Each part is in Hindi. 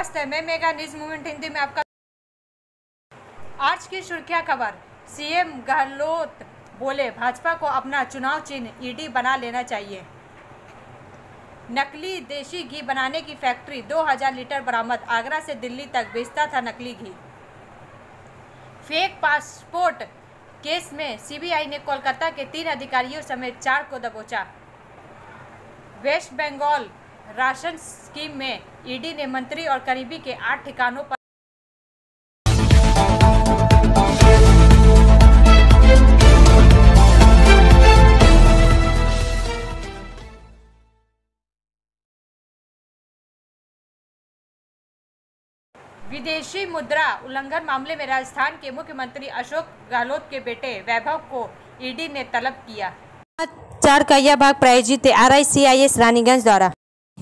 नमस्ते, मैं मेगा न्यूज मूवमेंट हिंदी में आपका। आज की सुर्खियां खबर। सीएम गहलोत बोले भाजपा को अपना चुनाव चिन्ह ईडी बना लेना चाहिए। नकली देशी घी बनाने की फैक्ट्री 2000 लीटर बरामद। आगरा से दिल्ली तक बेचता था नकली घी। फेक पासपोर्ट केस में सीबीआई ने कोलकाता के 3 अधिकारियों समेत 4 को दबोचा। वेस्ट बंगाल राशन स्कीम में ईडी ने मंत्री और करीबी के 8 ठिकानों पर विदेशी मुद्रा उल्लंघन मामले में राजस्थान के मुख्यमंत्री अशोक गहलोत के बेटे वैभव को ईडी ने तलब किया। 4 का यह भाग प्रायोजित RICIS रानीगंज द्वारा।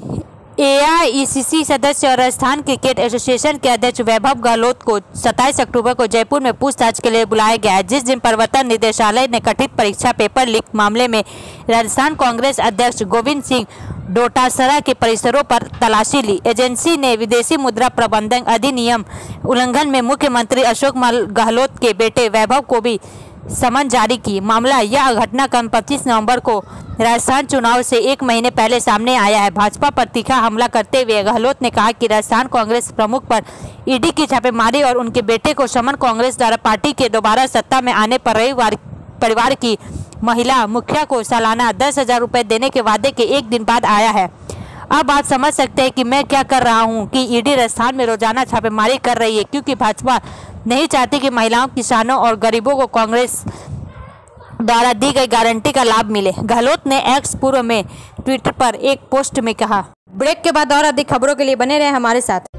AICC सदस्य और राजस्थान क्रिकेट एसोसिएशन के अध्यक्ष वैभव गहलोत को 27 अक्टूबर को जयपुर में पूछताछ के लिए बुलाया गया है, जिस दिन प्रवर्तन निदेशालय ने कथित परीक्षा पेपर लीक मामले में राजस्थान कांग्रेस अध्यक्ष गोविंद सिंह डोटासरा के परिसरों पर तलाशी ली। एजेंसी ने विदेशी मुद्रा प्रबंधन अधिनियम उल्लंघन में मुख्यमंत्री अशोक गहलोत के बेटे वैभव को भी समन जारी की। मामला यह घटनाक्रम 25 नवंबर को राजस्थान चुनाव से 1 महीने पहले सामने आया है। भाजपा पर तीखा हमला करते हुए गहलोत ने कहा कि राजस्थान कांग्रेस प्रमुख पर ईडी की छापेमारी और उनके बेटे को समन कांग्रेस द्वारा पार्टी के दोबारा सत्ता में आने पर रविवार परिवार की महिला मुखिया को सालाना 10,000 रुपये देने के वादे के 1 दिन बाद आया है। अब आप समझ सकते हैं कि मैं क्या कर रहा हूं कि ईडी राजस्थान में रोजाना छापेमारी कर रही है, क्योंकि भाजपा नहीं चाहती कि महिलाओं, किसानों और गरीबों को कांग्रेस द्वारा दी गई गारंटी का लाभ मिले। गहलोत ने एक्स पूर्व में ट्विटर पर एक पोस्ट में कहा। ब्रेक के बाद और अधिक खबरों के लिए बने रहे हमारे साथ।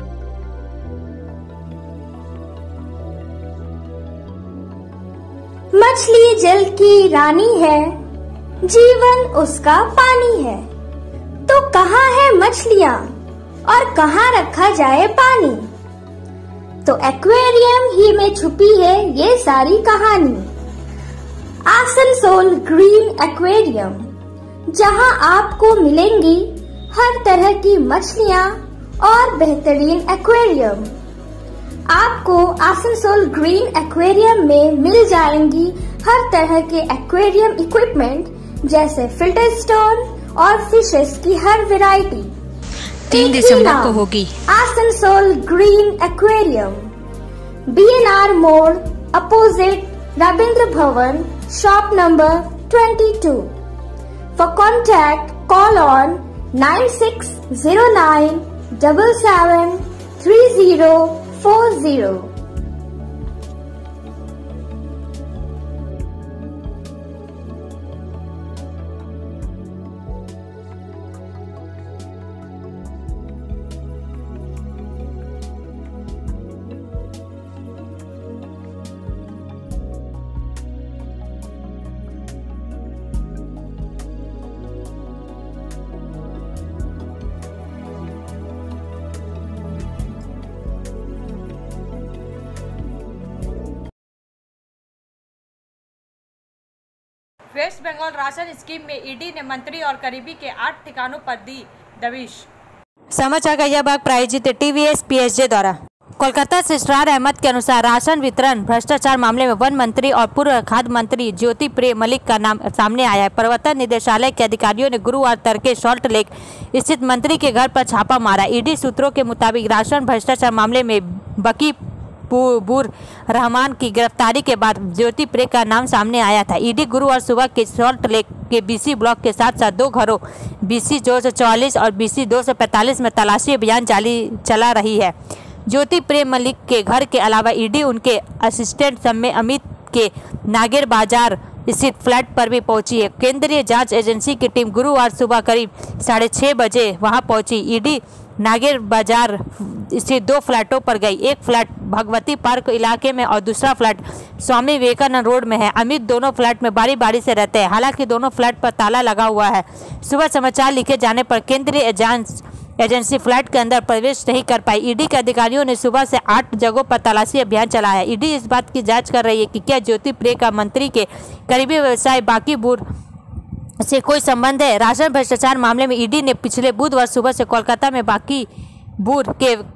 मछली जल की रानी है, जीवन उसका पानी है, तो कहाँ है मछलियाँ और कहाँ रखा जाए पानी? तो एक्वेरियम ही में छुपी है ये सारी कहानी। आसनसोल ग्रीन एक्वेरियम, जहां आपको मिलेंगी हर तरह की मछलियां और बेहतरीन एक्वेरियम। आपको आसनसोल ग्रीन एक्वेरियम में मिल जाएंगी हर तरह के एक्वेरियम इक्विपमेंट, जैसे फिल्टर स्टोन और फिशेस की हर वैरायटी। 3 दिसंबर को होगी। आसनसोल ग्रीन एक्वेरियम, BNR मोड़, opposite Ravindra Bhavan, shop number 22। For contact, call on 9609 77 3040। West Bengal ration scheme में ईडी ने मंत्री और करीबी के 8 ठिकानों पर दी दबिश। समाचार का यह भाग प्रायोजित TVS PSJ द्वारा। कोलकाता से इसरार अहमद के अनुसार राशन वितरण भ्रष्टाचार मामले में वन मंत्री और पूर्व खाद्य मंत्री ज्योति प्रिय मलिक का नाम सामने आया है। प्रवर्तन निदेशालय के अधिकारियों ने गुरुवार तड़के सॉल्ट लेक स्थित मंत्री के घर पर छापा मारा। ईडी सूत्रों के मुताबिक राशन भ्रष्टाचार मामले में बकी बुर रहमान की गिरफ्तारी के बाद ज्योति प्रे का नाम सामने आया था। ईडी गुरुवार सुबह के सॉल्ट लेक के BC ब्लॉक के साथ साथ 2 घरों BC 244 और BC 245 में तलाशी अभियान चला रही है। ज्योति प्रे मलिक के घर के अलावा ईडी उनके असिस्टेंट सम्मे अमित के नागेर बाजार स्थित फ्लैट पर भी पहुंची है। केंद्रीय जांच एजेंसी की टीम गुरुवार सुबह करीब 6:30 बजे वहां पहुंची। ईडी नागेर बाजार स्थित 2 फ्लैटों पर गई। एक फ्लैट भगवती पार्क इलाके में और दूसरा फ्लैट स्वामी विवेकानंद रोड में है। अमित दोनों फ्लैट में बारी बारी से रहते हैं। हालांकि दोनों फ्लैट पर ताला लगा हुआ है। सुबह समाचार लिखे जाने पर केंद्रीय जांच एजेंसी फ्लैट के अंदर प्रवेश नहीं कर पाई। ईडी के अधिकारियों ने सुबह से 8 जगहों पर तलाशी अभियान चलाया। ईडी इस बात की जांच कर रही है कि क्या ज्योति प्रे का मंत्री के करीबी व्यवसाय बाकीपुर से कोई संबंध है। राशन भ्रष्टाचार मामले में ईडी ने पिछले बुधवार सुबह से कोलकाता में बाकीपुर के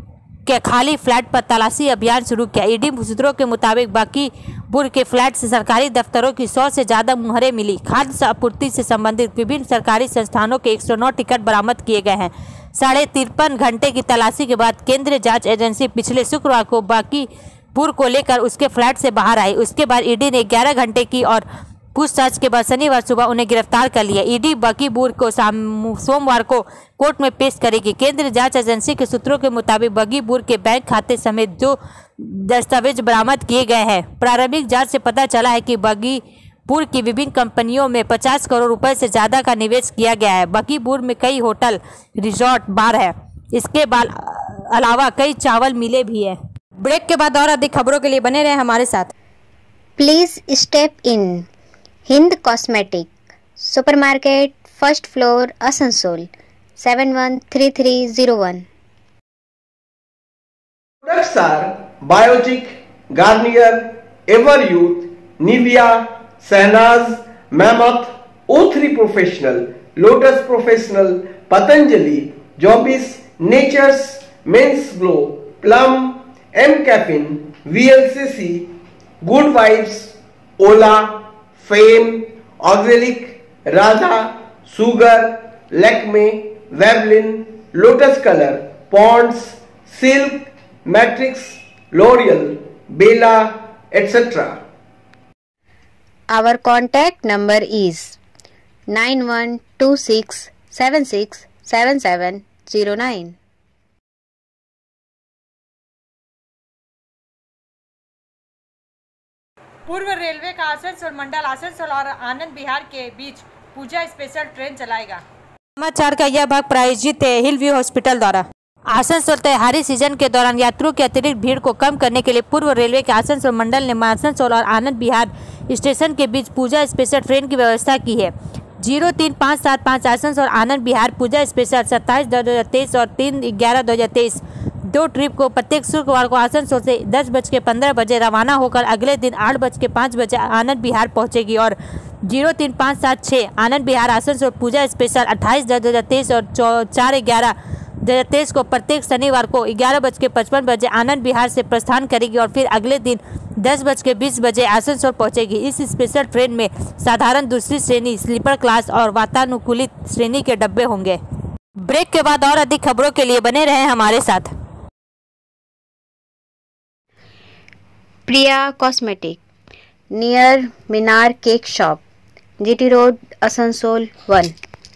के खाली फ्लैट पर तलाशी अभियान शुरू किया। ईडी सूत्रों के मुताबिक बाकीपुर के फ्लैट से सरकारी दफ्तरों की 100 से ज्यादा मुहरें मिली। खाद्य आपूर्ति से संबंधित विभिन्न सरकारी संस्थानों के 109 टिकट बरामद किए गए हैं। 53.5 घंटे की तलाशी के बाद केंद्रीय जांच एजेंसी पिछले शुक्रवार को बाकीपुर को लेकर उसके फ्लैट से बाहर आई। उसके बाद ईडी ने 11 घंटे की और पूछताछ के बाद शनिवार सुबह उन्हें गिरफ्तार कर लिया। ईडी बाकीपुर को सोमवार को कोर्ट में पेश करेगी। केंद्रीय जांच एजेंसी के सूत्रों के मुताबिक बाकीपुर के बैंक खाते समेत जो दस्तावेज बरामद किए गए हैं। प्रारंभिक जांच से पता चला है कि बाकीपुर की विभिन्न कंपनियों में 50 करोड़ रुपए से ज्यादा का निवेश किया गया है। बाकीपुर में कई होटल, रिजॉर्ट, बार है। इसके अलावा कई चावल मिलें भी है। ब्रेक के बाद और अधिक खबरों के लिए बने रहे हमारे साथ। Please step in Hind cosmetic supermarket, first floor, Asansol 713301। Products are Biotic, Garnier, Ever Youth, Nivea, Sahnaz, Mammoth, O3 Professional, Lotus Professional, Patanjali, Jobis, Nature's, Men's Glow, Plum, M Caffeine, VLCC, Good Vibes, Ola, Fame, Auxilic, Radha, Sugar, Lakme, Vavlin, Lotus Color, Ponds, Silk, Matrix, L'Oreal, Bella, etc. Our contact number is 9126767709। पूर्व रेलवे का आसनसोल मंडल आसनसोल और आनंद विहार के बीच पूजा स्पेशल ट्रेन चलाएगा। समाचार का यह भाग प्रायोजित है हिल व्यू हॉस्पिटल द्वारा। आसनसोल त्योहारी सीजन के दौरान यात्रियों की अतिरिक्त भीड़ को कम करने के लिए पूर्व रेलवे के आसनसोल मंडल ने आसनसोल और आनंद विहार स्टेशन के बीच पूजा स्पेशल ट्रेन की व्यवस्था की है। 03575 आसनसोल आनंद विहार पूजा स्पेशल 27/2023 और 3/11/2023 दो ट्रिप को प्रत्येक शुक्रवार को आसनसोल से 10:15 रवाना होकर अगले दिन 8:05 आनंद विहार पहुंचेगी और 03576 आनंद विहार आसनसोल पूजा स्पेशल 28/2023 और 4/11/2023 को प्रत्येक शनिवार को 11:55 आनंद विहार से प्रस्थान करेगी और फिर अगले दिन 10:20 आसनसोल पहुंचेगी। इस स्पेशल ट्रेन में साधारण दूसरी श्रेणी, स्लीपर क्लास और वातानुकूलित श्रेणी के डब्बे होंगे। ब्रेक के बाद और अधिक खबरों के लिए बने रहें हमारे साथ। Priya cosmetic near Minar cake shop, GT road, Asansol 1।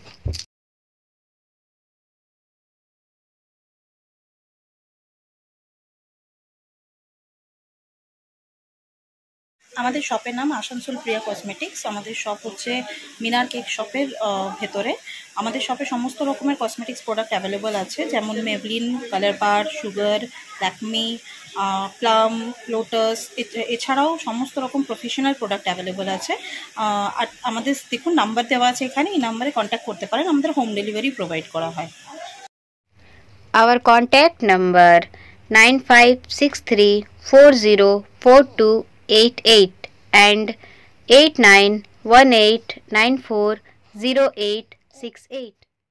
আমাদের শপের নাম আসানসোল প্রিয়া কসমেটিক্স। আমাদের শপ হচ্ছে মিনার কেক শপের ভেতরে। আমাদের শপে সমস্ত রকমের কসমেটিক্স প্রোডাক্ট অ্যাভেলেবল আছে, যেমন Maybelline, colour bar, sugar, Lakme, plum, lotus, এছাড়াও সমস্ত রকম প্রফেশনাল প্রোডাক্ট অ্যাভেলেবল আছে। আর আমাদের দেখুন নাম্বার দেওয়া আছে এখানে, এই নাম্বারে কন্ট্যাক্ট করতে পারেন। আমাদের হোম ডেলিভারি প্রোভাইড করা হয়। Our contact number 9563404288 and 8918940868।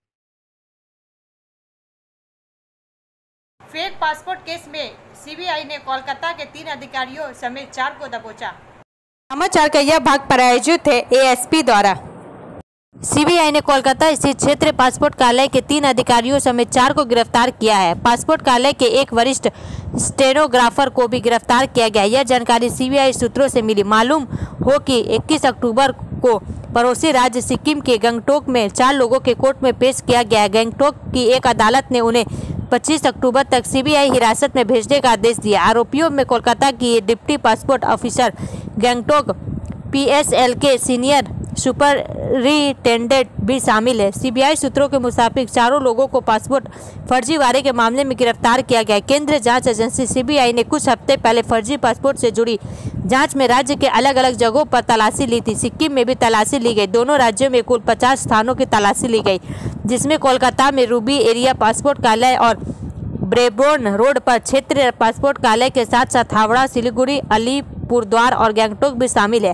Fake passport case में सीबीआई ने कोलकाता के 3 अधिकारियों समेत 4 को दबोचा। समाचार का यह भाग प्रायोजित है एएसपी द्वारा। सीबीआई ने कोलकाता स्थित क्षेत्रीय पासपोर्ट कार्यालय के 3 अधिकारियों समेत 4 को गिरफ्तार किया है। पासपोर्ट कार्यालय के एक वरिष्ठ स्टेनोग्राफर को भी गिरफ्तार किया गया। यह जानकारी सीबीआई सूत्रों से मिली। मालूम हो कि 21 अक्टूबर को पड़ोसी राज्य सिक्किम के गंगटोक में 4 लोगों के कोर्ट में पेश किया गया। गंगटोक की एक अदालत ने उन्हें 25 अक्टूबर तक सीबीआई हिरासत में भेजने का आदेश दिया। आरोपियों में कोलकाता की deputy passport officer, Gangtok PSL के सीनियर सुपरिटेंडेंट भी शामिल है। सीबीआई सूत्रों के मुताबिक चारों लोगों को पासपोर्ट फर्जीवाड़े के मामले में गिरफ्तार किया गया। केंद्रीय जांच एजेंसी सीबीआई ने कुछ हफ्ते पहले फर्जी पासपोर्ट से जुड़ी जांच में राज्य के अलग अलग जगहों पर तलाशी ली थी। सिक्किम में भी तलाशी ली गई। दोनों राज्यों में कुल 50 स्थानों की तलाशी ली गई, जिसमें कोलकाता में रूबी एरिया पासपोर्ट कार्यालय और ब्रेबोर्न रोड पर क्षेत्रीय पासपोर्ट कार्यालय के साथ साथ हावड़ा, सिलीगुड़ी, अलीपुरद्वार और गंगटोक भी शामिल है।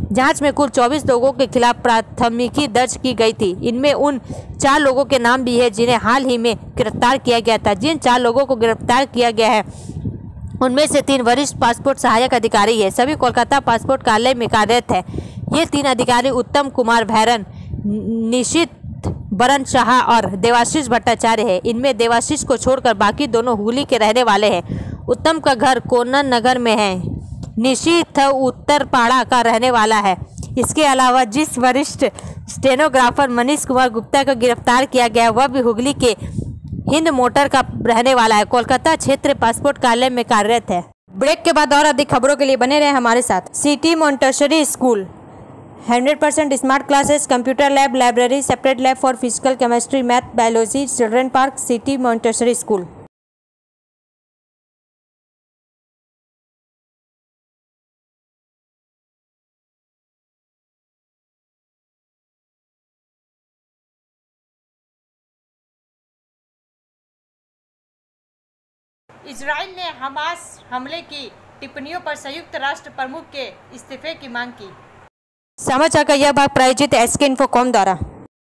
जांच में कुल 24 लोगों के खिलाफ प्राथमिकी दर्ज की गई थी। इनमें उन 4 लोगों के नाम भी है जिन्हें हाल ही में गिरफ्तार किया गया था। जिन 4 लोगों को गिरफ्तार किया गया है उनमें से 3 वरिष्ठ पासपोर्ट सहायक अधिकारी है। सभी कोलकाता पासपोर्ट कार्यालय में कार्यरत है। ये 3 अधिकारी उत्तम कुमार भैरन, निशित बरन शाह और देवाशीष भट्टाचार्य है। इनमें देवाशीष को छोड़कर बाकी दोनों हुगली के रहने वाले हैं। उत्तम का घर कोनन नगर में है। निशित उत्तरपाड़ा का रहने वाला है। इसके अलावा जिस वरिष्ठ स्टेनोग्राफर मनीष कुमार गुप्ता को गिरफ्तार किया गया वह भी हुगली के हिंद मोटर का रहने वाला है। कोलकाता क्षेत्र पासपोर्ट कार्यालय में कार्यरत है। ब्रेक के बाद और अधिक खबरों के लिए बने रहे हमारे साथ। City Montessori school 100% smart classes, computer lab, library, separate lab for physical, chemistry, math, biology, children park, city Montessori school. Israel ने हमास हमले की टिप्पणियों पर संयुक्त राष्ट्र प्रमुख के इस्तीफे की मांग की। समाचार का यह भाग प्रायोजित एसके इन्फोकॉम द्वारा।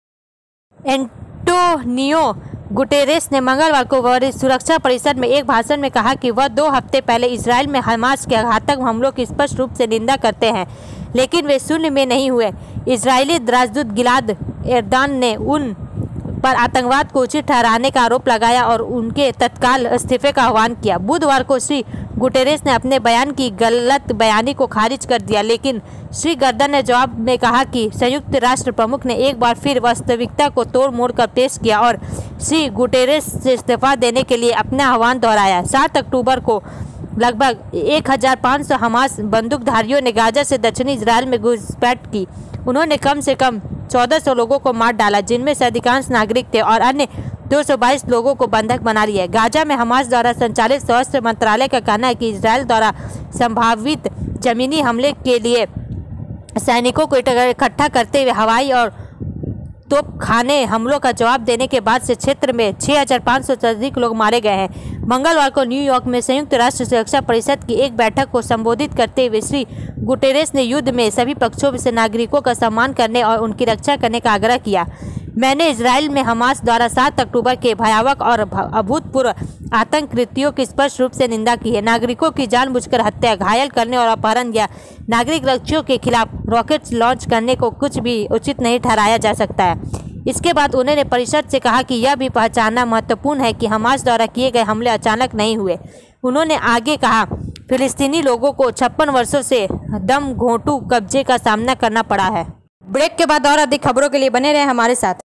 एंटोनियो गुटेरेस ने मंगलवार को सुरक्षा परिषद में एक भाषण में कहा कि वह 2 हफ्ते पहले इजराइल में हमास के घातक हमलों की स्पष्ट रूप से निंदा करते हैं, लेकिन वे शून्य में नहीं हुए। इजरायली राजदूत गिलाद एर्दान ने उन पर आतंकवाद को उचित ठहराने का आरोप लगाया और उनके तत्काल इस्तीफे का आह्वान किया। बुधवार को श्री गुटेरेस ने अपने बयान की गलत बयानी को खारिज कर दिया, लेकिन श्री गर्दन ने जवाब में कहा कि संयुक्त राष्ट्र प्रमुख ने एक बार फिर वास्तविकता को तोड़ मोड़ कर पेश किया और श्री गुटेरेस से इस्तीफा देने के लिए अपना आह्वान दोहराया। 7 अक्टूबर को लगभग 1500 हमास बंदूकधारियों ने गाजा से दक्षिणी इजराइल में घुसपैठ की। उन्होंने कम से कम 1400 लोगों को मार डाला, जिनमें से अधिकांश नागरिक थे, और अन्य 222 लोगों को बंधक बना लिया। गाजा में हमास द्वारा संचालित सशस्त्र मंत्रालय का कहना है कि इजराइल द्वारा संभावित जमीनी हमले के लिए सैनिकों को इकट्ठा करते हुए हवाई और तोपखाने हमलों का जवाब देने के बाद से क्षेत्र में 6500 से अधिक लोग मारे गए हैं। मंगलवार को न्यूयॉर्क में संयुक्त राष्ट्र सुरक्षा परिषद की एक बैठक को संबोधित करते हुए श्री गुटेरेस ने युद्ध में सभी पक्षों से नागरिकों का सम्मान करने और उनकी रक्षा करने का आग्रह किया। मैंने इजराइल में हमास द्वारा 7 अक्टूबर के भयावह और अभूतपूर्व आतंक कृत्यों की स्पष्ट रूप से निंदा की है। नागरिकों की जानबूझकर हत्या, घायल करने और अपहरण या नागरिक रक्षियों के खिलाफ रॉकेट लॉन्च करने को कुछ भी उचित नहीं ठहराया जा सकता है। इसके बाद उन्होंने परिषद से कहा कि यह भी पहचानना महत्वपूर्ण है कि हमास द्वारा किए गए हमले अचानक नहीं हुए। उन्होंने आगे कहा, फिलिस्तीनी लोगों को 56 वर्षों से दम घोंटू कब्जे का सामना करना पड़ा है। ब्रेक के बाद और अधिक खबरों के लिए बने रहे हमारे साथ।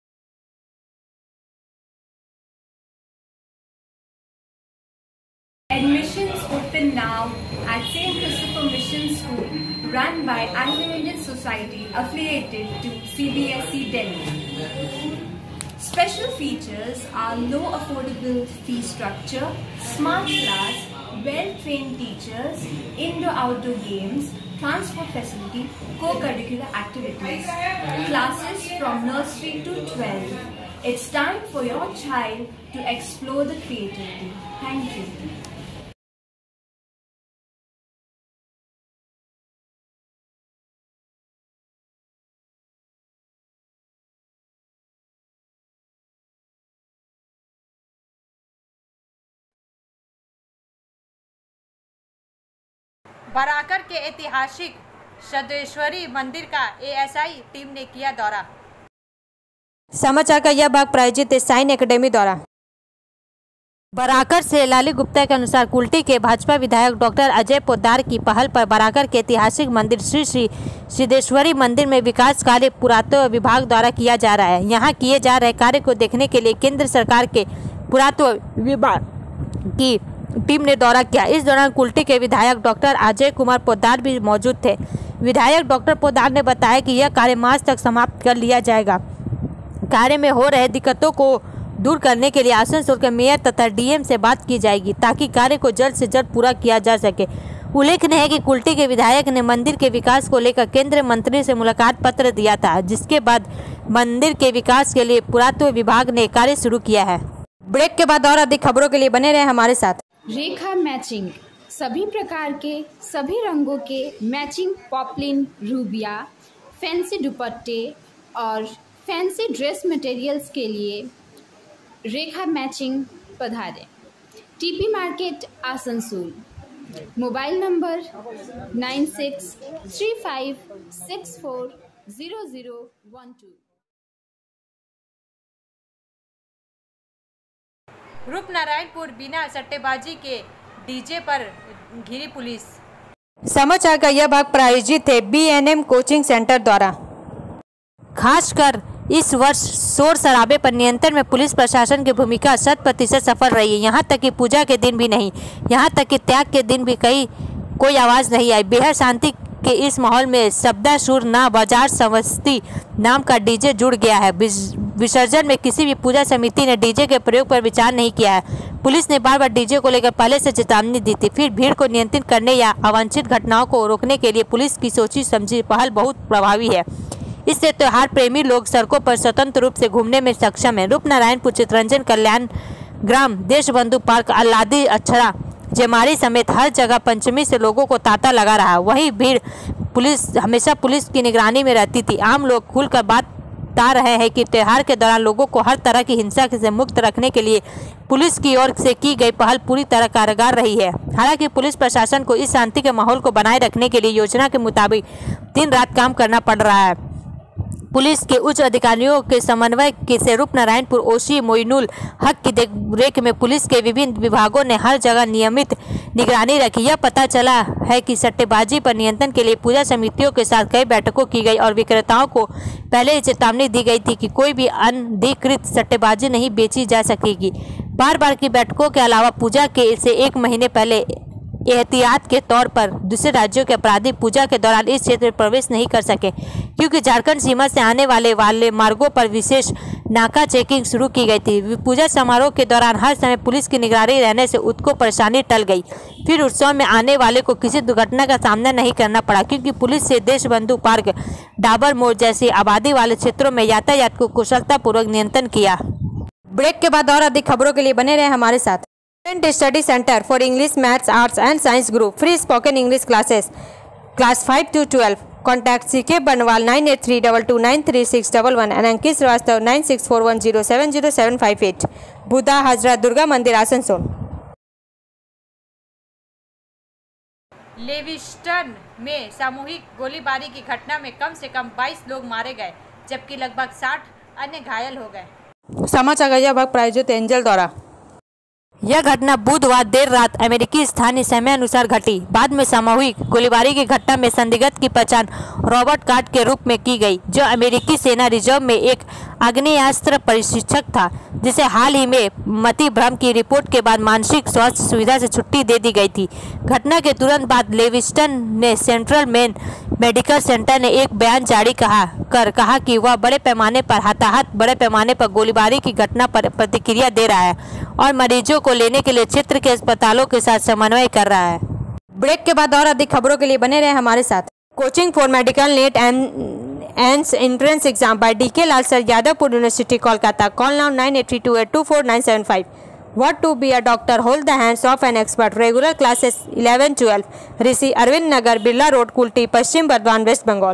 Admissions open now at St. Christopher Mission School, run by Anglo-Indian Society affiliated to CBSE Delhi. Special features are low affordable fee structure, smart class, well-trained teachers, indoor-outdoor games, transport facility, co-curricular activities, classes from nursery to 12. It's time for your child to explore the creativity. Thank you. Barakar के ऐतिहासिक सदेश्वरी मंदिर का एएसआई टीम ने किया दौरा। समाचार का यह भाग प्रायोजित है साइन एकेडमी द्वारा। बराकर से लाली गुप्ता के अनुसार कुल्टी के भाजपा विधायक डॉक्टर अजय पोद्दार की पहल पर बराकर के ऐतिहासिक मंदिर श्री सिद्धेश्वरी मंदिर में विकास कार्य पुरातत्व विभाग द्वारा किया जा रहा है। यहाँ किए जा रहे कार्य को देखने के लिए केंद्र सरकार के पुरातत्व विभाग की टीम ने दौरा किया। इस दौरान कुल्टी के विधायक डॉक्टर अजय कुमार पोद्दार भी मौजूद थे। विधायक डॉक्टर पोद्दार ने बताया कि यह कार्य मार्च तक समाप्त कर लिया जाएगा। कार्य में हो रहे दिक्कतों को दूर करने के लिए आसनसोल के मेयर तथा डीएम से बात की जाएगी ताकि कार्य को जल्द से जल्द पूरा किया जा सके। उल्लेखनीय है कि कुल्टी के विधायक ने मंदिर के विकास को लेकर केंद्रीय मंत्री से मुलाकात पत्र दिया था, जिसके बाद मंदिर के विकास के लिए पुरातत्व विभाग ने कार्य शुरू किया है। ब्रेक के बाद और अधिक खबरों के लिए बने रहे हमारे साथ। रेखा मैचिंग सभी प्रकार के सभी रंगों के मैचिंग पॉपलिन रूबिया फैंसी दुपट्टे और फैंसी ड्रेस मटेरियल्स के लिए रेखा मैचिंग पधारें। TP market Asansol. Mobile number 9635640012। Rupnarayanpur बिना सट्टेबाजी के डीजे पर घिरी पुलिस। समाचार का यह भाग प्रायोजित है BNM कोचिंग सेंटर द्वारा। खासकर इस वर्ष शोर शराबे पर नियंत्रण में पुलिस प्रशासन की भूमिका 100% सफल रही है। यहाँ तक कि पूजा के दिन भी नहीं, यहाँ तक कि त्याग के दिन भी कोई आवाज़ नहीं आई। बेहद शांति के इस माहौल में शब्दासुर ना बाजार समस्ती नाम का डीजे जुड़ गया है। विसर्जन में किसी भी पूजा समिति ने डीजे के प्रयोग पर विचार नहीं किया है। पुलिस ने बार बार डीजे को लेकर पहले से चेतावनी दी थी। फिर भीड़ को नियंत्रित करने या अवांछित घटनाओं को रोकने के लिए पुलिस की सोची समझी पहल बहुत प्रभावी है। इससे त्योहार प्रेमी लोग सड़कों पर स्वतंत्र रूप से घूमने में सक्षम है। रूपनारायणपुर, चितरंजन, कल्याण ग्राम, देशबंधु पार्क, अल्लादी, अक्षरा, जेमारी समेत हर जगह पंचमी से लोगों को तांता लगा रहा। वही भीड़ हमेशा पुलिस की निगरानी में रहती थी। आम लोग खुलकर बता रहे हैं कि त्योहार के दौरान लोगों को हर तरह की हिंसा से मुक्त रखने के लिए पुलिस की ओर से की गई पहल पूरी तरह कारगर रही है। हालांकि पुलिस प्रशासन को इस शांति के माहौल को बनाए रखने के लिए योजना के मुताबिक दिन रात काम करना पड़ रहा है। पुलिस के उच्च अधिकारियों के समन्वय से रूपनारायणपुर ओसी मोइनुल हक की देखरेख में पुलिस के विभिन्न विभागों ने हर जगह नियमित निगरानी रखी। यह पता चला है कि सट्टेबाजी पर नियंत्रण के लिए पूजा समितियों के साथ कई बैठकों की गई और विक्रेताओं को पहले ही चेतावनी दी गई थी कि कोई भी अनधिकृत सट्टेबाजी नहीं बेची जा सकेगी। बार बार की बैठकों के अलावा पूजा के से एक महीने पहले एहतियात के तौर पर दूसरे राज्यों के अपराधी पूजा के दौरान इस क्षेत्र में प्रवेश नहीं कर सके, क्योंकि झारखंड सीमा से आने वाले मार्गों पर विशेष नाका चेकिंग शुरू की गई थी। पूजा समारोह के दौरान हर समय पुलिस की निगरानी रहने से उनको परेशानी टल गई। फिर उत्सव में आने वाले को किसी दुर्घटना का सामना नहीं करना पड़ा, क्योंकि पुलिस से देशबंधु पार्क, डाबर मोड़ जैसी आबादी वाले क्षेत्रों में यातायात को कुशलतापूर्वक नियंत्रण किया। ब्रेक के बाद और अधिक खबरों के लिए बने रहे हमारे साथ। Study centre for English, maths, arts and science group, free spoken English classes, class 5 to 12। Contact CK Banwal 9832293611 and अंकित श्रीवास्तव 9641070758। बुधा हजरत दुर्गा मंदिर, आसनसोल। लेविस्टन में सामूहिक गोलीबारी की घटना में कम से कम 22 लोग मारे गए, जबकि लगभग 60 अन्य घायल हो गए। समाचार का यह भाग प्रायोजित एंजल द्वारा। यह घटना बुधवार देर रात अमेरिकी स्थानीय समय अनुसार घटी। बाद में सामूहिक गोलीबारी की घटना में संदिग्ध की पहचान रॉबर्ट कार्ट के रूप में की गई, जो अमेरिकी सेना रिजर्व में एक आग्नेयास्त्र प्रशिक्षक था, जिसे हाल ही में मति भ्रम की रिपोर्ट के बाद मानसिक स्वास्थ्य सुविधा से छुट्टी दे दी गई थी। घटना के तुरंत बाद लेविस्टन ने सेंट्रल मेन मेडिकल सेंटर ने एक बयान जारी कहा कि वह बड़े पैमाने पर हताहत बड़े पैमाने पर गोलीबारी की घटना पर प्रतिक्रिया दे रहा है और मरीजों को लेने के लिए क्षेत्र के अस्पतालों के साथ समन्वय कर रहा है। ब्रेक के बाद और अधिक खबरों के लिए बने रहे हमारे साथ। Coaching for medical NEET and entrance exam by DK Lal sir, Jadavpur university, Kolkata. Call now 9832824975। What to be a doctor? Hold the hands of an expert. Regular classes 11-12. Rishi Aurobindo Nagar, Birla road, Kulti, Paschim Bardhaman, West Bengal.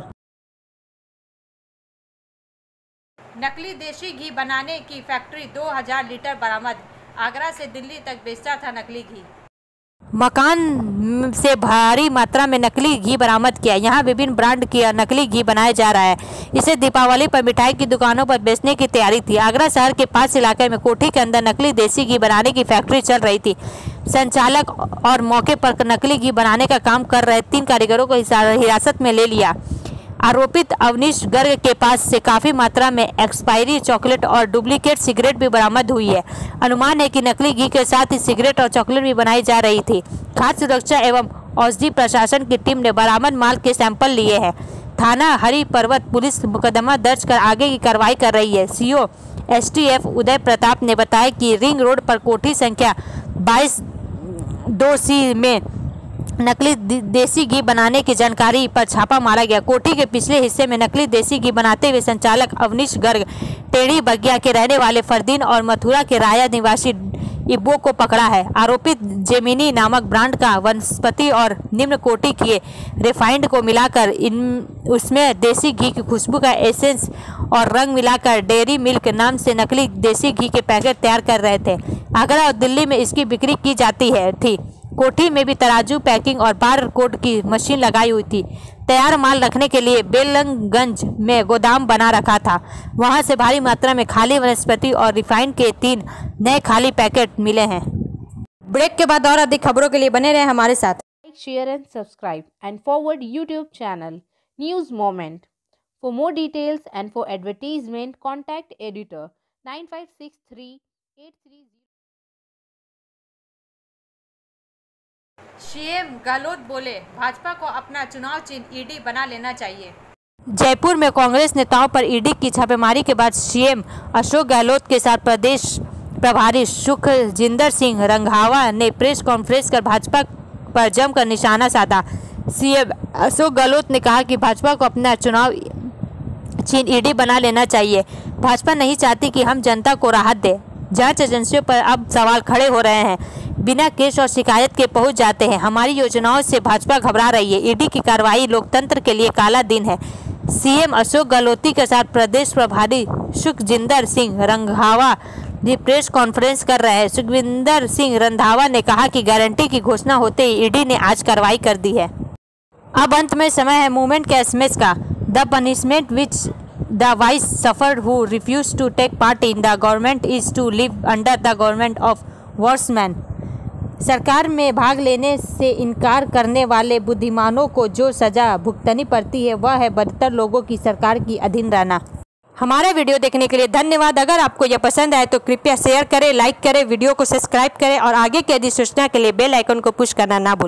नकली देशी घी बनाने की फैक्ट्री 2000 लीटर बरामद। आगरा से दिल्ली तक बेचता था नकली घी। मकान से भारी मात्रा में नकली घी बरामद किया। यहाँ विभिन्न ब्रांड की नकली घी बनाया जा रहा है। इसे दीपावली पर मिठाई की दुकानों पर बेचने की तैयारी थी। आगरा शहर के पास इलाके में कोठी के अंदर नकली देसी घी बनाने की फैक्ट्री चल रही थी। संचालक और मौके पर नकली घी बनाने का काम कर रहे 3 कारीगरों को हिरासत में ले लिया। आरोपित अवनीश गर्ग के पास से काफ़ी मात्रा में एक्सपायरी चॉकलेट और डुप्लीकेट सिगरेट भी बरामद हुई है। अनुमान है कि नकली घी के साथ ही सिगरेट और चॉकलेट भी बनाई जा रही थी। खाद्य सुरक्षा एवं औषधि प्रशासन की टीम ने बरामद माल के सैंपल लिए हैं। थाना हरि पर्वत पुलिस मुकदमा दर्ज कर आगे की कार्रवाई कर रही है। CO STF उदय प्रताप ने बताया कि रिंग रोड पर कोठी संख्या 22-2C में नकली देसी घी बनाने की जानकारी पर छापा मारा गया। कोठी के पिछले हिस्से में नकली देसी घी बनाते हुए संचालक अवनीश गर्ग, टेढ़ी बगिया के रहने वाले फरदीन और मथुरा के राया निवासी इब्बो को पकड़ा है। आरोपित जेमिनी नामक ब्रांड का वनस्पति और निम्न कोटि किए रिफाइंड को मिलाकर उसमें देसी घी की खुशबू का एसेंस और रंग मिलाकर डेयरी मिल्क नाम से नकली देसी घी के पैकेट तैयार कर रहे थे। आगरा और दिल्ली में इसकी बिक्री की जाती थी। कोठी में भी तराजू, पैकिंग और बार कोड की मशीन लगाई हुई थी। तैयार माल रखने के लिए बेलंगगंज में गोदाम बना रखा था। वहां से भारी मात्रा में खाली वनस्पति और रिफाइंड के 3 नए खाली पैकेट मिले हैं। ब्रेक के बाद और अधिक खबरों के लिए बने रहे हमारे साथ। Like, share and subscribe and forward YouTube channel News Moment. For more details and for advertisement, contact editor 956383. CM Gehlot बोले भाजपा को अपना चुनाव चिन्ह ईडी बना लेना चाहिए। जयपुर में कांग्रेस नेताओं पर ईडी की छापेमारी के बाद सीएम अशोक गहलोत के साथ प्रदेश प्रभारी सुखजिंदर सिंह रंधावा ने प्रेस कॉन्फ्रेंस कर भाजपा पर जमकर निशाना साधा। सीएम अशोक गहलोत ने कहा कि भाजपा को अपना चुनाव चिन्ह ईडी बना लेना चाहिए। भाजपा नहीं चाहती कि हम जनता को राहत दे। जांच एजेंसियों पर अब सवाल खड़े हो रहे हैं, बिना केस और शिकायत के पहुंच जाते हैं। हमारी योजनाओं से भाजपा घबरा रही है। ईडी की कार्रवाई लोकतंत्र के लिए काला दिन है। सीएम अशोक गहलोत के साथ प्रदेश प्रभारी सुखजिंदर सिंह रंधावा भी प्रेस कॉन्फ्रेंस कर रहे हैं। सुखविंदर सिंह रंधावा ने कहा कि गारंटी की घोषणा होते ही ईडी ने आज कार्रवाई कर दी है। अब अंत में समय है मूवमेंट के एसएमएस का। The punishment which the wise suffered who refuse to take part in the government is to live under the government of worse men. सरकार में भाग लेने से इनकार करने वाले बुद्धिमानों को जो सजा भुगतनी पड़ती है वह है बदतर लोगों की सरकार की अधीन रहना। हमारा वीडियो देखने के लिए धन्यवाद। अगर आपको यह पसंद आए तो कृपया शेयर करें, लाइक करें, वीडियो को सब्सक्राइब करें और आगे की अधिसूचना के लिए बेल आइकन को पुश करना ना भूलें।